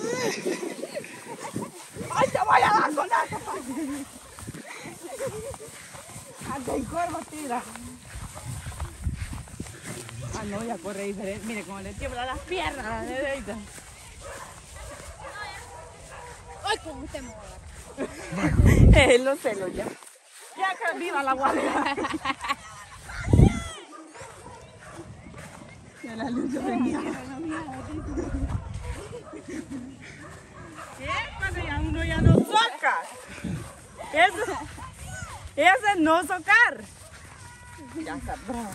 ¡Ay, te voy a dar con eso! ¡Anda, el cuervo tira! Ah, no, ya corre diferente. Mire cómo le tiemblan las piernas a la negrita. ¡Ay, cómo usted me va a dar! Los celos ya. Ya que viva la guardia. Ya la luz venía. Cuando ya uno ya no soca. Ese es no socar. Ya está bravo.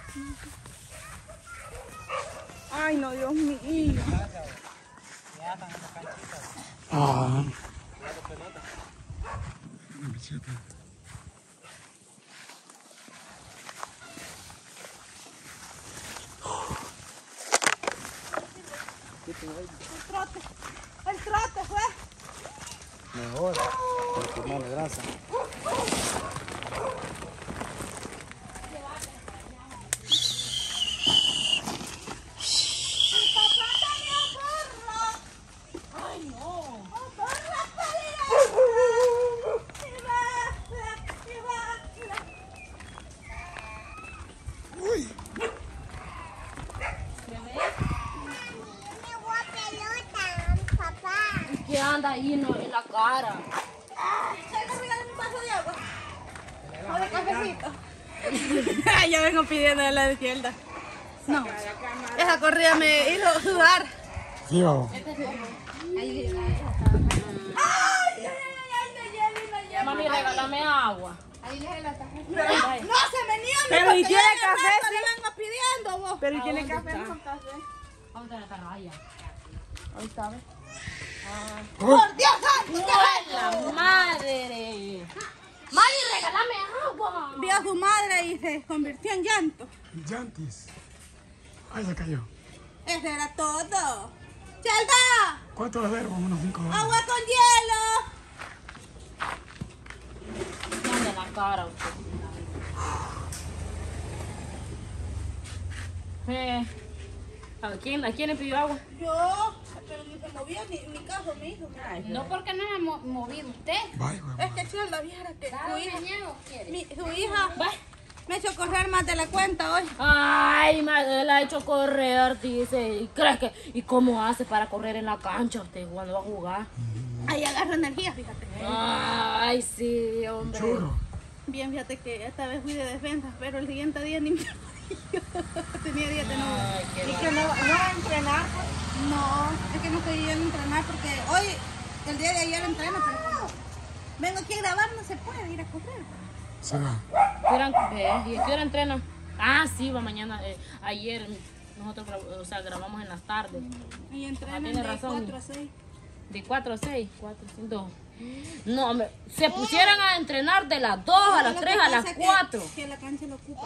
Ay, no, Dios mío. Ah. El trote fue. Mejor, para quemar la grasa. ¿Qué anda ahí no, en la cara? ¿O de cafecito? Yo vengo pidiendo de la izquierda. No, esa corrida me hizo sudar. Sí, vamos. Mami, regálame agua. No se me niega. Pero ¿y tiene café? Le vengo pidiendo vos. Pero ¿y tiene café? No. Vamos a la raya. Ahí está, ¿ves? ¡Por Dios santo! ¡La madre! ¡Mami, regálame agua! Vio a su madre y se convirtió en llanto. Llantis. Ay, se cayó. Eso era todo. ¡Chelda! ¿Cuánto le debo? Unos 5 dólares. ¡Agua con hielo! ¿Dónde la cara usted? ¿A quién le pidió agua? Yo, pero ni se movió ni caso me hizo. No, porque no me ha movido usted. Bye, güey. Es que Chelda, viera que su hija Va. me echó correr más de la cuenta hoy. Ay, madre, la ha hecho correr, dice. ¿Y crees que? ¿Y cómo hace para correr en la cancha usted cuando va a jugar? Ahí agarra energía, fíjate. Ay, sí, hombre. Churro. Bien, fíjate que esta vez fui de defensa, pero el siguiente día ni me tenía días de no. Ay, qué ¿Y que no va a entrenar? No, es que no estoy yendo a entrenar porque hoy, el día de ayer entreno, pero como vengo aquí a grabar, no se puede ir a correr. Se va. ¿Y a qué hora entrenan? Ah, sí, va mañana. Ayer nosotros grabamos en las tardes. Y entrenan tiene de razón. 4 a 6. De 4 a 6, 4, 5. No, hombre, se pusieran a entrenar de las 2 a las 3, a las 4. Que la cancha lo ocupa.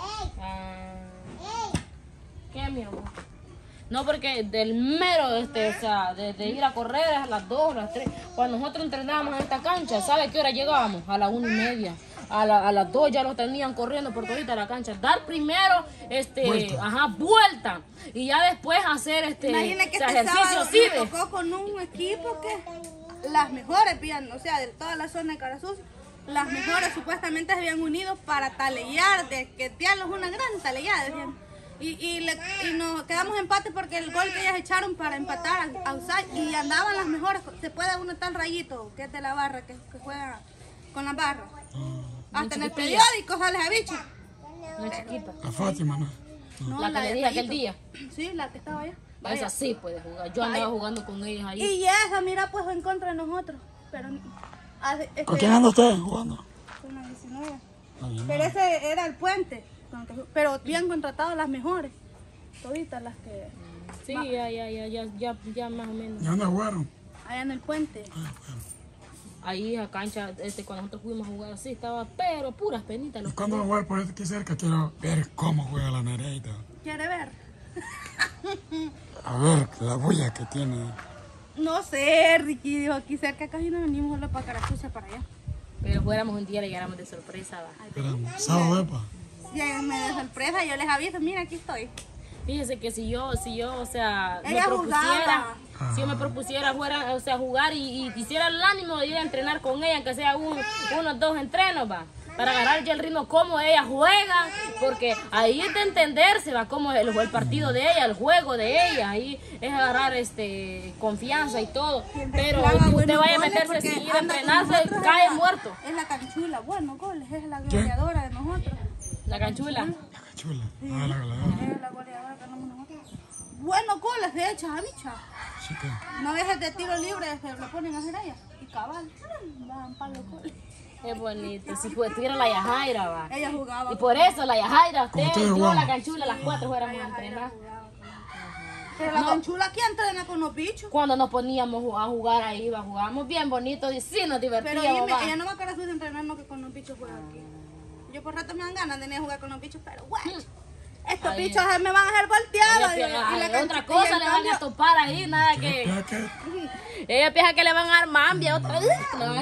¿Qué, mi amor? No, porque del mero, de ir a correr a las 2, a las 3. Cuando nosotros entrenábamos en esta cancha, ¿sabe a qué hora llegábamos? A las 1:30. A las 2 ya los tenían corriendo por todita la cancha. Dar primero, vuelta. Y ya después hacer, Imagina que ejercicio sábado sí. me tocó con un equipo que las mejores, bien, o sea, de toda la zona de Carazuz, las mejores supuestamente se habían unido para talear, de que diablos una gran taleada, decían. Y nos quedamos empate porque el gol que ellas echaron para empatar a usar y andaban las mejores. Se puede uno tan rayito, que es de la barra, que juega con la barra. Hasta en el periódico sale esa bicha. No es chiquita. La Fátima, ¿no? No, La que le de dije aquel Rayito. día. Sí, la que estaba allá. Esa sí puede jugar. Yo andaba jugando con ellos ahí. Y esa, mira, pues en contra de nosotros. Pero, ¿Con quién anda usted jugando? Con la 19. Ah, bien. Pero ese era el puente. Pero bien contratados las mejores. Toditas las que. Sí, ya más o menos. ¿Y dónde jugaron? Allá en el puente. Ah, bueno. Ahí a cancha, cuando nosotros fuimos a jugar así, estaba pero puras penitas. ¿Y cuándo va a jugar por aquí cerca? Quiero ver cómo juega la Nereida. ¿Quiere ver? A ver, la bulla que tiene. No sé, Ricky dijo aquí cerca, casi no venimos solo para Caracucha, para allá. Pero fuéramos un día, le llegáramos de sorpresa. ¿Va? Esperamos. Sábado, epa. Lléganme de sorpresa, yo les aviso, mira, aquí estoy. Fíjese que si yo, o sea, Ella jugaba. si yo me propusiera fuera, o sea, jugar y hiciera el ánimo de ir a entrenar con ella, aunque sea unos 2 entrenos, va, para agarrar ya el ritmo cómo ella juega, porque ahí es de entenderse, va, cómo el partido de ella, el juego de ella, ahí es agarrar confianza y todo, pero que usted vaya a meterse sin ir a entrenarse, cae muerto. Es la Canchula, bueno, goles, es la goleadora de nosotros. La Canchula. La chula. Ah, la goleadora. Es la goleadora que tenemos nosotros. Buenos goles de hecha, bicha. Sí que. No veces de tiro libre se lo ponen a hacer a ella. Y cabal, van para los goles. Es bonito, si tuviera la Yajaira, va. Ella jugaba. Y por eso la Yajaira, usted, ¿Cómo ustedes yo, jugaban? la Canchula, las 4 fuéramos a entrenar. Pero la Canchula, ¿quién entrena con los bichos? Cuando nos poníamos a jugar ahí, jugábamos bien bonito y sí nos Pero divertíamos. va. ella no va a querer de entrenarnos que con los bichos juega aquí. Yo por rato me dan ganas de venir a jugar con los bichos, pero bueno. Estos Ahí. bichos me van a hacer volteados. Ay, otra cosa le van a topar ahí, nada que. Ella piensa que le van a dar mambia otra vez.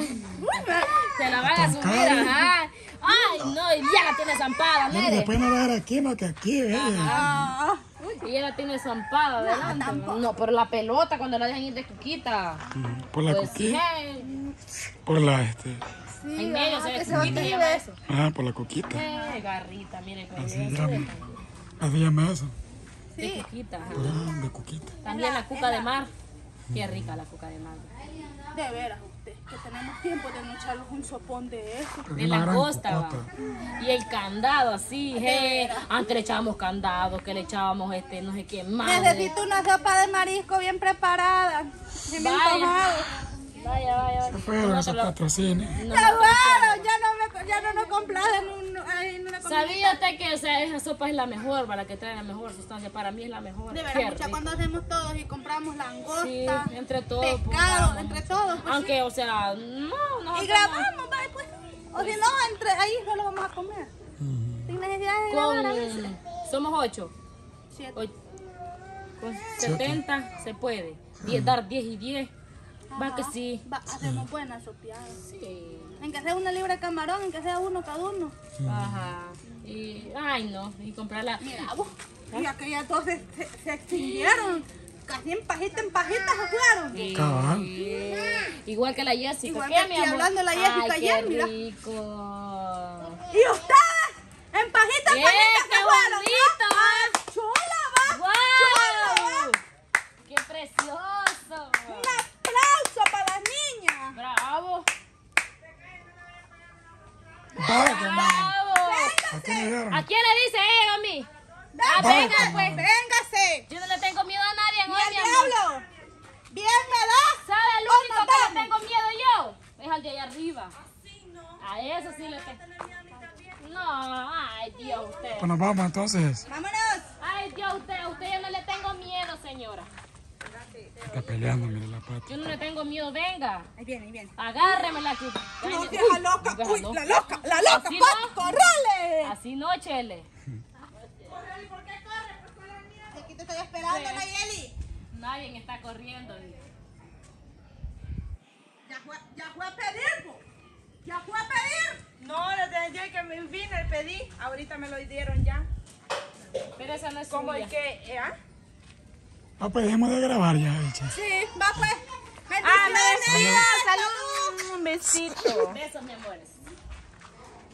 Se la van a subir, ajá. Ay, no, y ya la tiene zampada, Bueno, mire. después me va a ver aquí más que aquí, Ah, Y ella la tiene zampada adelante. No, por la pelota cuando la dejan ir de cuquita. Por la Pues coquita. sí, Por la sí, en medio se que ve se va a cuquita, activar. llama eso. Ah, por la coquita. Garrita, mire, con Así eso llama. Así llama eso. de cuquita. Ajá. Ah, de coquita. También la cuca de mar. Qué rica la cuca de mar. De veras, usted, que tenemos tiempo de no echarles un sopón de eso. De la costa, va. Y el candado así, antes le echábamos candado, que le echábamos no sé qué más. Necesito una sopa de marisco bien preparada. Bien Vaya. tomado. Vaya. Se fueron esos patrocinios. No, ¡Qué bueno! Ya no nos complacen en una comida. ¿Sabía usted que esa sopa es la mejor, la que trae la mejor sustancia? Para mí es la mejor. De Qué veras, mucha, rico. cuando hacemos todos y compramos langosta, Sí, entre todos. pescado, pongamos. entre todos. Pues, Aunque, o sea, no. y grabamos, ¿vale? Pues. O si no, entre ahí solo vamos a comer. Sin necesidad de grabar a veces. Somos 8. 7. Con 70 se puede. Dar 10 y 10. Va que sí. Hacemos buenas sopeadas. Sí. En que sea una libra de camarón, en que sea uno cada uno. Ajá. Y, ay no, y comprarla. Mira, vos. Y aquellas dos se extinguieron. Casi en pajitas se fueron. Sí. Cabal. Igual que la Jessica. Igual ¿Qué, que mi estoy amor? hablando de la Jessica Ay, ayer, qué mira. rico. Y ustedes, en pajitas ¡Qué se fueron. bonito! ¿No? ¡Ah, chula, va! ¡Wow! ¡Qué precioso! Un aplauso para las niñas. ¡Bravo! Vaya, que más. ¡Bravo! ¿A qué me dieron? ¿A quién le dice ella a mí? Ah, Vaya, venga, que pues. más. Véngase. Yo no le tengo miedo a nadie, Ni no, al mi amor. diablo. Bien me da. ¿Sabe el ¿Cómo único que le vamos? tengo miedo yo? Es al de allá arriba. A eso sí le tengo. No, ay Dios, usted. Pues nos vamos entonces. Vámonos. Ay Dios, a usted yo no le tengo miedo, señora. Está peleando, mire la pata. Yo no le tengo miedo, venga. Ahí viene, ahí viene. Agárremela aquí. No, Uy, vieja loca. vieja Uy, loca. la loca, Así pues, no. correle. Así no, Chele. Aquí te estoy esperando, Nayeli. Nadie está corriendo. Ya fue a pedir, po. Ya fue a pedir. No, desde el día que me vine pedí. Ahorita me lo dieron ya. Pero esa no es Como suya. el que, Ah, pues dejemos de grabar ya, dicha. Sí, va pues. Ah, me Bendiciones. decía, salud, un besito. Besos, mi amores.